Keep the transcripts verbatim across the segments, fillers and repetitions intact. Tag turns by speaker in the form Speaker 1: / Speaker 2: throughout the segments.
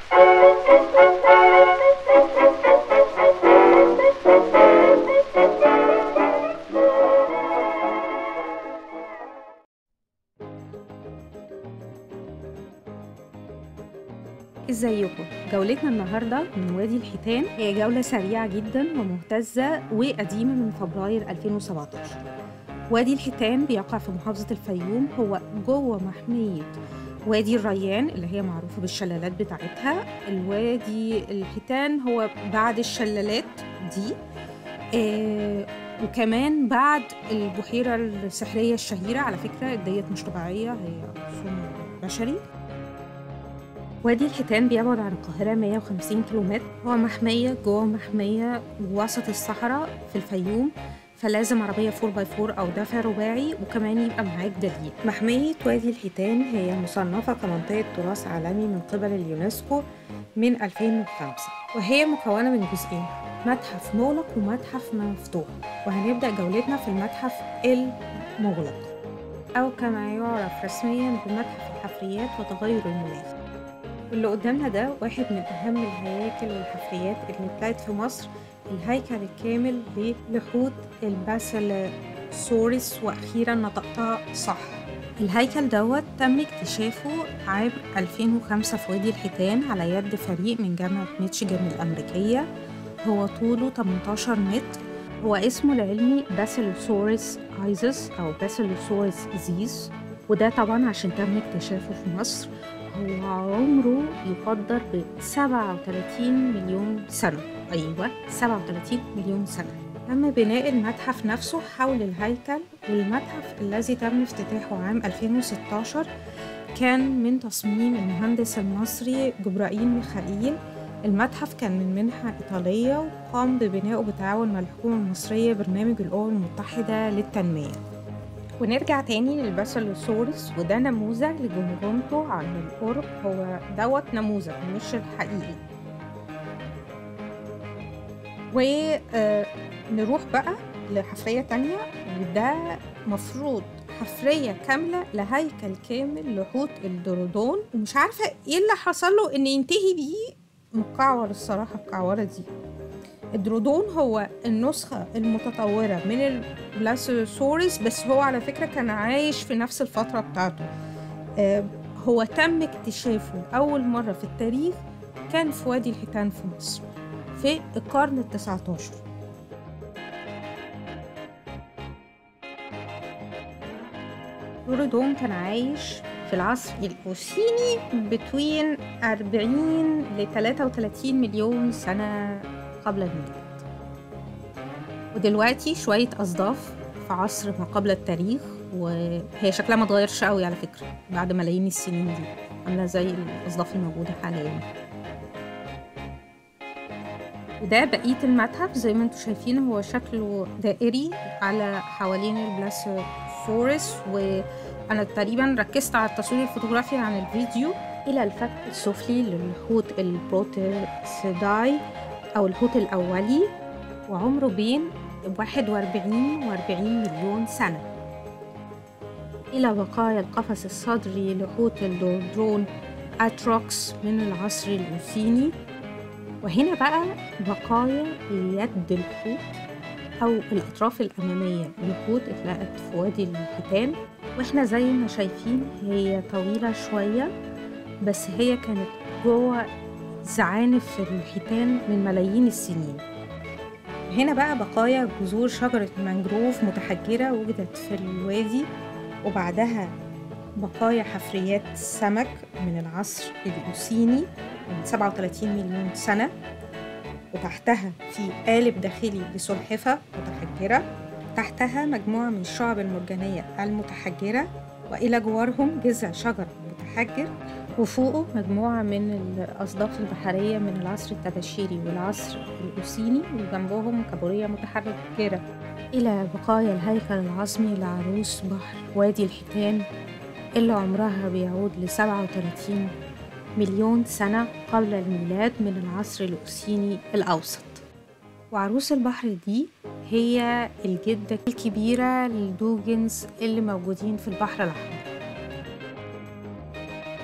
Speaker 1: ازيكم؟ جولتنا النهاردة من وادي الحيتان هي جولة سريعة جدا ومهتزة وقديمة من فبراير ألفين وسبعتاشر. وادي الحيتان بيقع في محافظة الفيوم، هو جوه محمية وادي الريان اللي هي معروفة بالشلالات بتاعتها. الوادي الحيتان هو بعد الشلالات دي آه وكمان بعد البحيرة السحرية الشهيرة، على فكرة ديت مش طبيعية، هي صنع بشري. وادي الحيتان بيبعد عن القاهرة مية وخمسين كيلومتر، هو محمية جوه محمية وسط الصحراء في الفيوم، فلازم عربية فور باي فور أو دفع رباعي وكمان يبقى معاك دليل. محمية وادي الحيتان هي مصنفة كمنطقة تراث عالمي من قبل اليونسكو من ألفين وخمسة، وهي مكونة من جزئين، متحف مغلق ومتحف مفتوح. وهنبدأ جولتنا في المتحف المغلق أو كما يعرف رسميا بمتحف الحفريات وتغير المناخ. واللي قدامنا ده واحد من أهم الهياكل والحفريات اللي اتلاقت في مصر، الهيكل الكامل للحوت الباسيلوسورس، وأخيرا نطقتها صح. الهيكل دوت تم اكتشافه عام ألفين وخمسة في وادي الحيتان على يد فريق من جامعة ميتشيغان الأمريكية. هو طوله تمنتاشر متر، هو اسمه العلمي باسيلوسورس ايزس أو باسيلوسورس زيز، وده طبعا عشان تم اكتشافه في مصر. هو عمره يقدر ب سبعة وتلاتين مليون سنة، أيوة سبعة وتلاتين مليون سنة. تم بناء المتحف نفسه حول الهيكل، والمتحف الذي تم افتتاحه عام ألفين وستاشر كان من تصميم المهندس المصري جبرائيل ميخائيل. المتحف كان من منحة إيطالية، وقام ببنائه بتعاون مع الحكومة المصرية برنامج الأمم المتحدة للتنمية. ونرجع تاني للباسيلوسورس، وده نموذج لجمجمته عن القرب، هو دوت نموذج مش الحقيقي. ونروح بقى لحفرية تانية، وده مفروض حفرية كاملة لهيكل كامل لحوت الدرودون، ومش عارفة ايه اللي حصل له ان ينتهي بيه مكعور الصراحة الكعورة دي. الدرودون هو النسخة المتطورة من البلاسيلوسورس، بس هو على فكرة كان عايش في نفس الفترة بتاعته. آه هو تم اكتشافه أول مرة في التاريخ كان في وادي الحيتان في مصر في القرن التسعتاشر. الدرودون كان عايش في العصر الأوسيني بين أربعين ل تلاتة وتلاتين مليون سنة قبل الميلاد. ودلوقتي شوية أصداف في عصر ما قبل التاريخ، وهي شكلها ما اتغيرش قوي على فكرة بعد ملايين السنين دي، عاملة زي الأصداف الموجودة حاليا. وده بقية المتحف زي ما انتم شايفين، هو شكله دائري على حوالين البلاسيلوسورس، وأنا تقريبا ركزت على التصوير الفوتوغرافي عن الفيديو. إلى الفك السفلي للحوت البروتيسيداي أو الحوت الأولي، وعمره بين واحد وأربعين وأربعين مليون سنة. إلى بقايا القفص الصدري لحوت الدودرون أتروكس من العصر الأوسيني. وهنا بقى بقايا يد الحوت أو الأطراف الأمامية للحوت اتلقت في وادي الحيتان، وإحنا زي ما شايفين هي طويلة شوية، بس هي كانت جوه زعانف الحيتان من ملايين السنين. هنا بقى بقايا جذور شجرة مانجروف متحجرة وجدت في الوادي، وبعدها بقايا حفريات سمك من العصر الأوسيني من سبعة وتلاتين مليون سنة، وتحتها في قالب داخلي لسلحفة متحجرة، تحتها مجموعة من الشعب المرجانية المتحجرة، وإلى جوارهم جذع شجر متحجر، وفوقه مجموعة من الأصداف البحرية من العصر الطباشيري والعصر الأوسيني، وجنبهم كابوريا متحجرة. إلى بقايا الهيكل العظمي لعروس بحر وادي الحيتان اللي عمرها بيعود لسبعة وتلاتين مليون سنة قبل الميلاد من العصر الأوسيني الأوسط. وعروس البحر دي هي الجدة الكبيرة للدوجنز اللي موجودين في البحر الأحمر.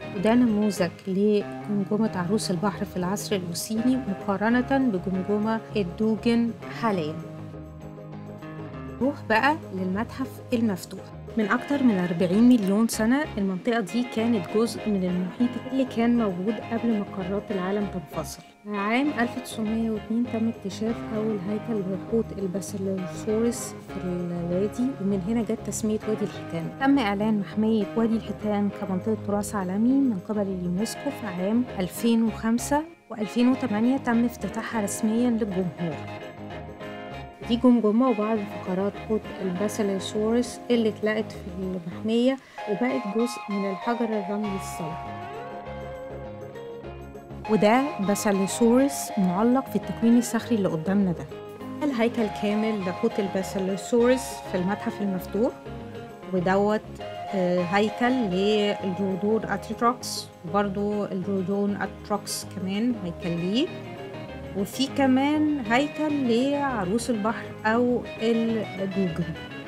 Speaker 1: وده نموذج لجمجمة عروس البحر في العصر الوسيني مقارنة بجمجمة الدوجن حاليا. نروح بقى للمتحف المفتوح. من أكتر من أربعين مليون سنة المنطقة دي كانت جزء من المحيط اللي كان موجود قبل ما قارات العالم تنفصل. عام ألف وتسعمية واتنين تم اكتشاف أول هيكل لحوت الباسيلوسورس في الوادي، ومن هنا جت تسمية وادي الحيتان. تم إعلان محمية وادي الحيتان كمنطقة تراث عالمي من قبل اليونسكو في عام ألفين وخمسة، وألفين وتمانية تم افتتاحها رسمياً للجمهور. دي جمجمة وبعض فقرات حوت الباسيلوسورس اللي اتلقت في المحمية وبقت جزء من الحجر الرملي الصلب. وده باسيلوسورس معلق في التكوين الصخري اللي قدامنا ده. الهيكل كامل لحوت الباسيلوسورس في المتحف المفتوح، ودوت هيكل للجودون اتروكس، وبرضو الجودون اتروكس كمان هيكل ليه، وفي كمان هيكل لعروس البحر أو الدوجن.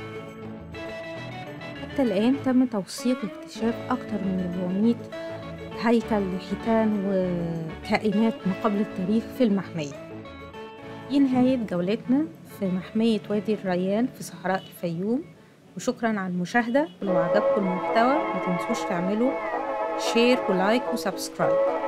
Speaker 1: حتى الآن تم توثيق اكتشاف أكتر من أربعمية هيكل لحيتان وكائنات ما قبل التاريخ في المحمية. دي نهاية جولتنا في محمية وادي الريان في صحراء الفيوم، وشكرا على المشاهدة. ولو عجبكم المحتوى ما تنسوش تعملوا شير ولايك وسبسكرايب.